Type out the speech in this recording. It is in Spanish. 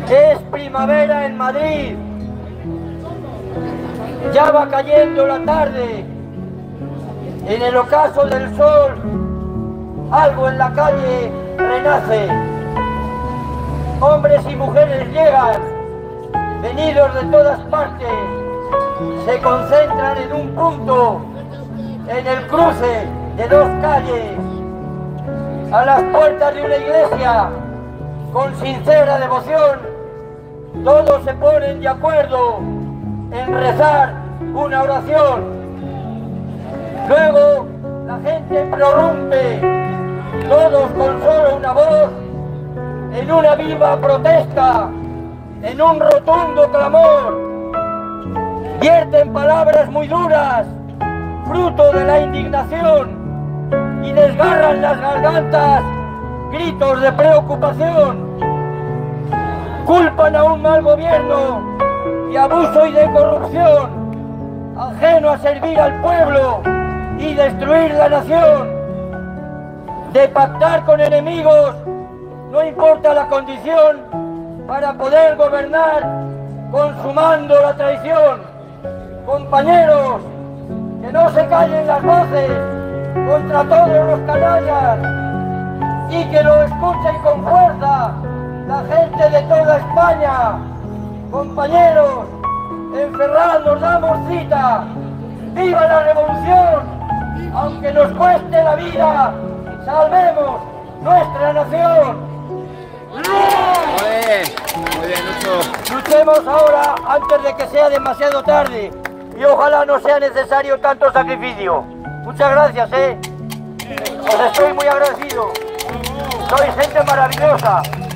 Es primavera en Madrid. Ya va cayendo la tarde. En el ocaso del sol, algo en la calle renace. Hombres y mujeres llegan, venidos de todas partes, se concentran en un punto, en el cruce de dos calles, a las puertas de una iglesia, con sincera devoción. Todos se ponen de acuerdo en rezar una oración. Luego la gente prorrumpe, todos con solo una voz, en una viva protesta, en un rotundo clamor. Vierten palabras muy duras, fruto de la indignación, y desgarran las gargantas gritos de preocupación. Culpan a un mal gobierno y abuso y de corrupción, ajeno a servir al pueblo y destruir la nación. De pactar con enemigos, no importa la condición, para poder gobernar, consumando la traición. Compañeros, que no se callen las voces contra todos los canallas, y que lo escuchen con fuerza la gente de toda España. Compañeros, en Ferraz nos damos cita. ¡Viva la revolución! Aunque nos cueste la vida, salvemos nuestra nación. Muy bien, Lucho. Luchemos ahora antes de que sea demasiado tarde, y ojalá no sea necesario tanto sacrificio. Muchas gracias, os estoy muy agradecido. Sois gente maravillosa.